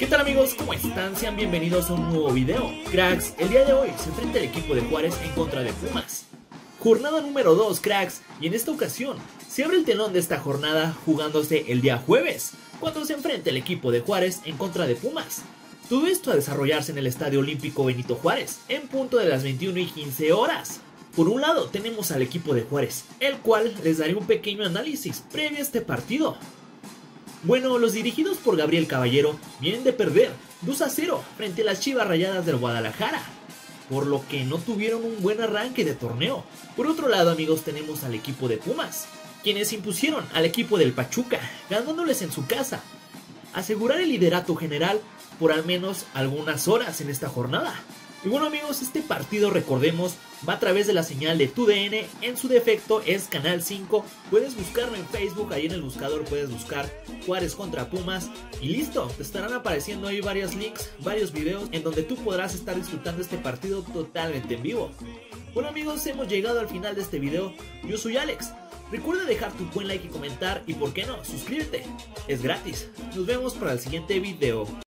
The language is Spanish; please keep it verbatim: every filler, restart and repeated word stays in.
¿Qué tal amigos? ¿Cómo están? Sean bienvenidos a un nuevo video. Cracks, el día de hoy se enfrenta el equipo de Juárez en contra de Pumas. Jornada número dos, cracks, y en esta ocasión se abre el telón de esta jornada jugándose el día jueves, cuando se enfrenta el equipo de Juárez en contra de Pumas. Todo esto a desarrollarse en el Estadio Olímpico Benito Juárez, en punto de las veintiuna y quince horas. Por un lado tenemos al equipo de Juárez, el cual les daré un pequeño análisis previo a este partido. Bueno, los dirigidos por Gabriel Caballero vienen de perder dos a cero frente a las Chivas Rayadas del Guadalajara, por lo que no tuvieron un buen arranque de torneo. Por otro lado, amigos, tenemos al equipo de Pumas, quienes impusieron al equipo del Pachuca, ganándoles en su casa, asegurar el liderato general por al menos algunas horas en esta jornada. Y bueno amigos, este partido, recordemos, va a través de la señal de TUDN, en su defecto es Canal cinco, puedes buscarlo en Facebook, ahí en el buscador puedes buscar Juárez contra Pumas y listo, te estarán apareciendo ahí varios links, varios videos en donde tú podrás estar disfrutando este partido totalmente en vivo. Bueno amigos, hemos llegado al final de este video, yo soy Alex, recuerda dejar tu buen like y comentar y por qué no, suscríbete, es gratis, nos vemos para el siguiente video.